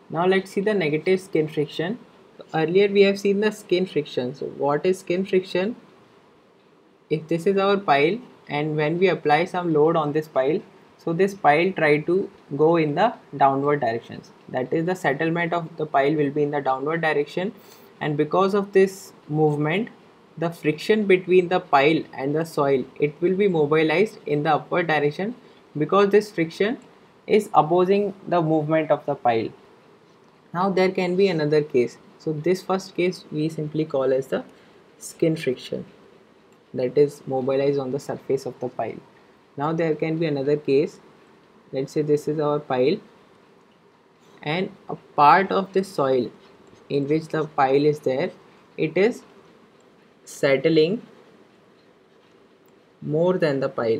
Now let's see the negative skin friction. Earlier we have seen the skin friction. So what is skin friction? If this is our pile and when we apply some load on this pile, so this pile try to go in the downward directions. That is, the settlement of the pile will be in the downward direction, and because of this movement, the friction between the pile and the soil, it will be mobilized in the upward direction, because this friction is opposing the movement of the pile. Now there can be another case. So this first case we simply call as the skin friction, that is mobilized on the surface of the pile. Now there can be another case. Let's say this is our pile and a part of the soil in which the pile is there, it is settling more than the pile.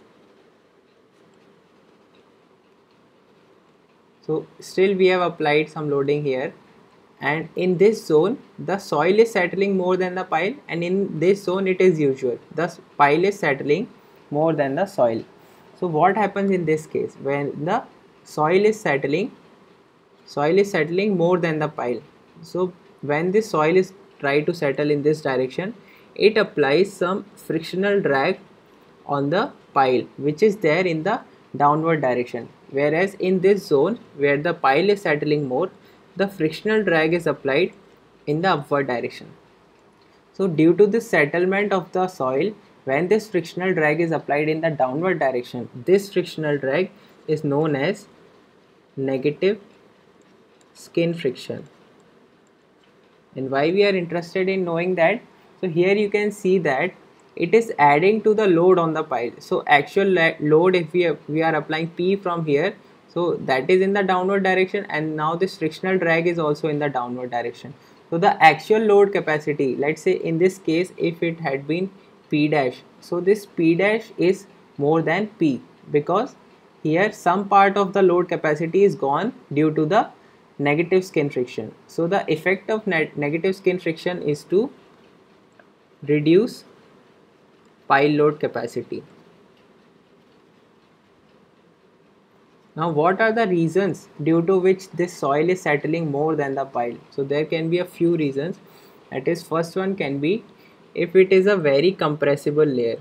So still we have applied some loading here, and in this zone the soil is settling more than the pile, and in this zone it is usual, the pile is settling more than the soil. So what happens in this case? When the soil is settling more than the pile, so when the soil is try to settle in this direction, it applies some frictional drag on the pile which is there in the downward direction, whereas in this zone where the pile is settling more, the frictional drag is applied in the upward direction. So due to this settlement of the soil, when this frictional drag is applied in the downward direction, this frictional drag is known as negative skin friction. And why we are interested in knowing that? So here you can see that it is adding to the load on the pile. So actual load, if we are applying P from here, so that is in the downward direction, and now this frictional drag is also in the downward direction. So the actual load capacity, let's say in this case if it had been P dash, so this P dash is more than P, because here some part of the load capacity is gone due to the negative skin friction. So the effect of negative skin friction is to reduce pile load capacity. Now what are the reasons due to which this soil is settling more than the pile? So there can be a few reasons. That is, first one can be if it is a very compressible layer.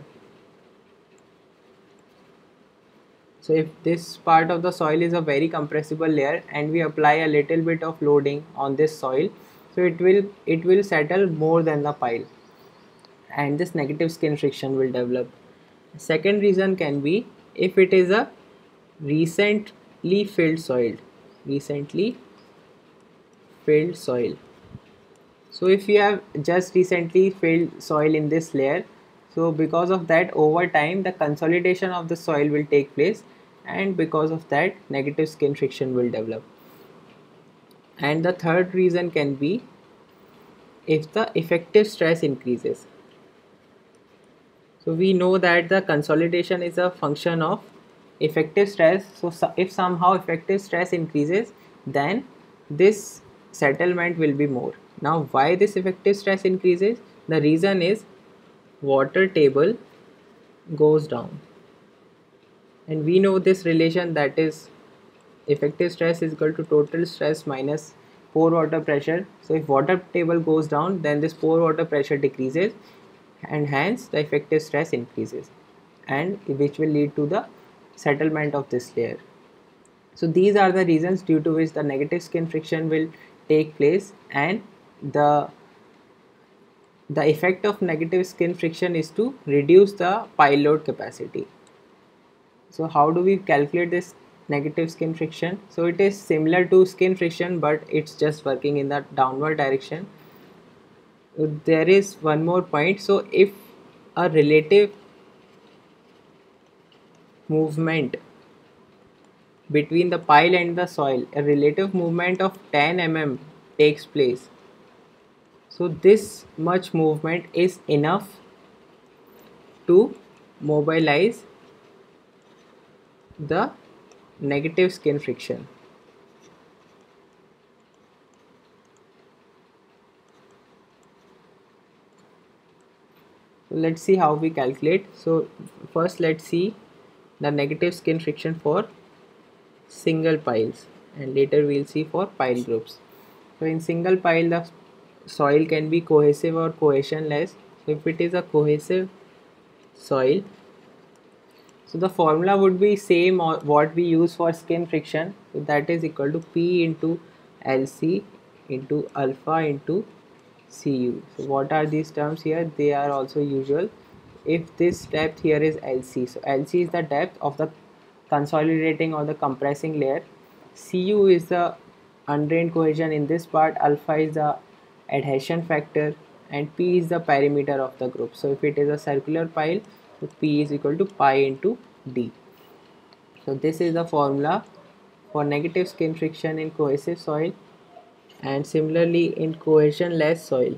So if this part of the soil is a very compressible layer and we apply a little bit of loading on this soil, so it will settle more than the pile, and this negative skin friction will develop. Second reason can be if it is a recently filled soil. Recently filled soil. So if you have just recently filled soil in this layer, so because of that over time the consolidation of the soil will take place, and because of that negative skin friction will develop. And the third reason can be if the effective stress increases. So we know that the consolidation is a function of effective stress. So if somehow effective stress increases, then this settlement will be more. Now why this effective stress increases? The reason is water table goes down, and we know this relation, that is effective stress is equal to total stress minus pore water pressure. So if water table goes down, then this pore water pressure decreases, and hence the effective stress increases, and which will lead to the settlement of this layer. So these are the reasons due to which the negative skin friction will take place, and the effect of negative skin friction is to reduce the pile load capacity. So how do we calculate this negative skin friction? So it is similar to skin friction, but it's just working in the downward direction. There is one more point. So if a relative movement between the pile and the soil, a relative movement of 10 mm takes place, so this much movement is enough to mobilize the negative skin friction. So let's see how we calculate. So first let's see the negative skin friction for single piles. and later we'll see for pile groups. So in single pile the soil can be cohesive or cohesionless. So if it is a cohesive soil, so the formula would be same or what we use for skin friction. So that is equal to P into Lc into alpha into Cu. So what are these terms here? They are also usual. If this depth here is Lc, so Lc is the depth of the consolidating or the compressing layer. Cu is the undrained cohesion in this part, alpha is the adhesion factor, and P is the perimeter of the group. So if it is a circular pile, so P is equal to pi into D. So this is the formula for negative skin friction in cohesive soil and similarly in cohesionless soil.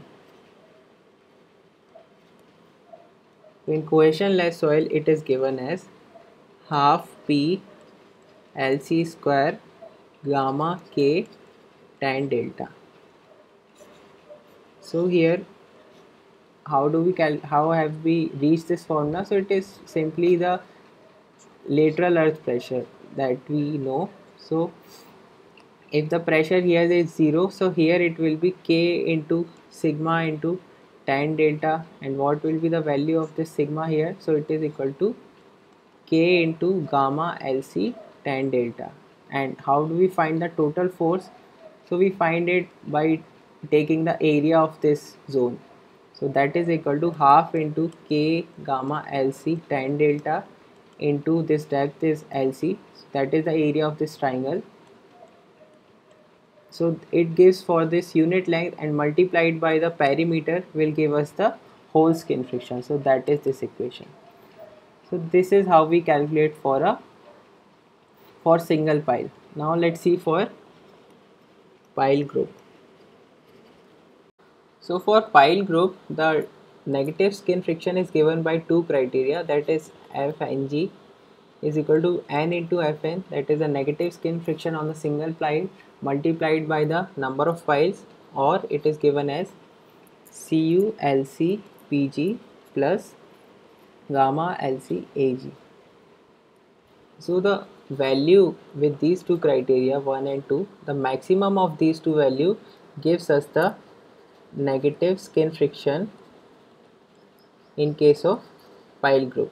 In cohesionless soil it is given as half P Lc square gamma K tan delta. So here how have we reached this formula? So it is simply the lateral earth pressure that we know. So if the pressure here is 0, so here it will be K into sigma into tan delta, and what will be the value of this sigma here? So it is equal to K into gamma Lc tan delta. And how do we find the total force? So we find it by taking the area of this zone. So that is equal to half into K gamma Lc tan delta into this depth is Lc. So that is the area of this triangle. So it gives for this unit length and multiplied by the perimeter will give us the whole skin friction. So that is this equation. So this is how we calculate for single pile. Now let's see for pile group. So for pile group, the negative skin friction is given by two criteria, that is Fng is equal to N into Fn, that is the negative skin friction on the single pile multiplied by the number of piles, or it is given as Cu Lc Pg plus gamma Lc Ag. So the value with these two criteria 1 and 2, the maximum of these two value gives us the negative skin friction in case of pile group.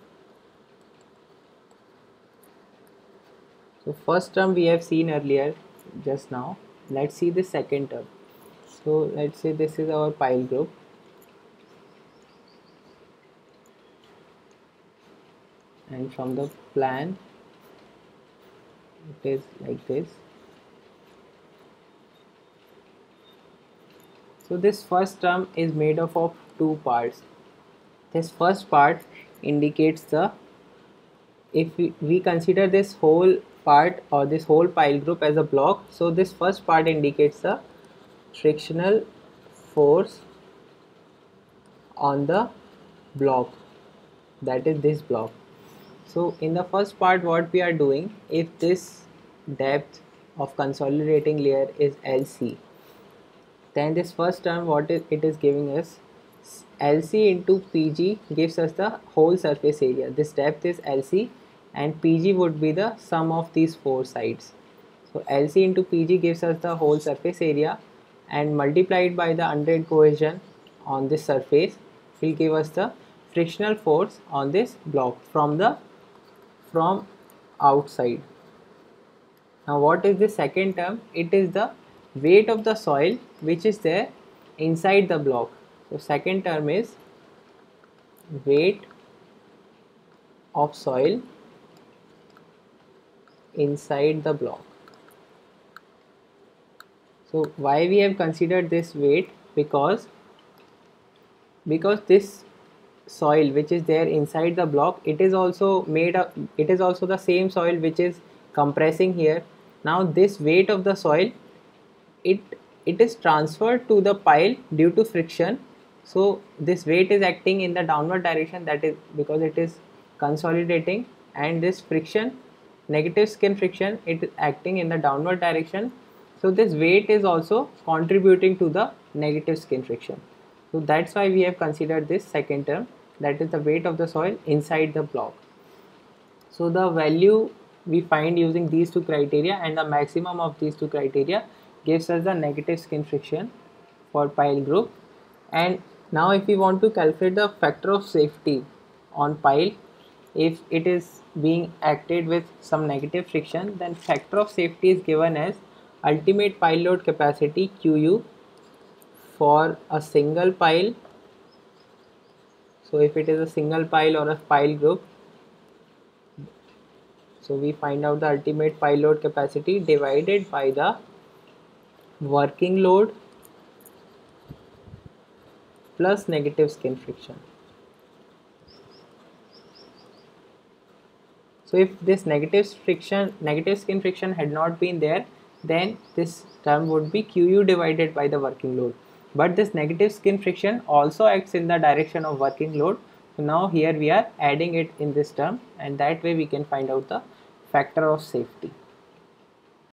So first term we have seen earlier just now. Let's see the second term. So let's say this is our pile group, and from the plan it is like this. So this first term is made up of two parts. This first part indicates the, if we consider this whole part or this whole pile group as a block, so this first part indicates the frictional force on the block, that is this block. So in the first part what we are doing, if this depth of consolidating layer is Lc, then this first term what it is giving us, Lc into Pg gives us the whole surface area. This depth is Lc and Pg would be the sum of these four sides. So Lc into Pg gives us the whole surface area, and multiplied by the undrained cohesion on this surface will give us the frictional force on this block from outside. Now what is the second term? It is the weight of the soil which is there inside the block. So second term is weight of soil inside the block. So why we have considered this weight? Because this soil which is there inside the block, it is also the same soil which is compressing here. Now this weight of the soil, it is transferred to the pile due to friction. So this weight is acting in the downward direction, that is because it is consolidating, and this friction, negative skin friction, it is acting in the downward direction. So this weight is also contributing to the negative skin friction. So that's why we have considered this second term, that is the weight of the soil inside the block. So the value we find using these two criteria, and the maximum of these two criteria gives us the negative skin friction for pile group. And now if we want to calculate the factor of safety on pile, if it is being acted with some negative friction, then factor of safety is given as ultimate pile load capacity QU for a single pile. So if it is a single pile or a pile group, so we find out the ultimate pile load capacity divided by the working load plus negative skin friction. So if this negative skin friction had not been there, then this term would be QU divided by the working load. But this negative skin friction also acts in the direction of working load. So now here we are adding it in this term, and that way we can find out the factor of safety.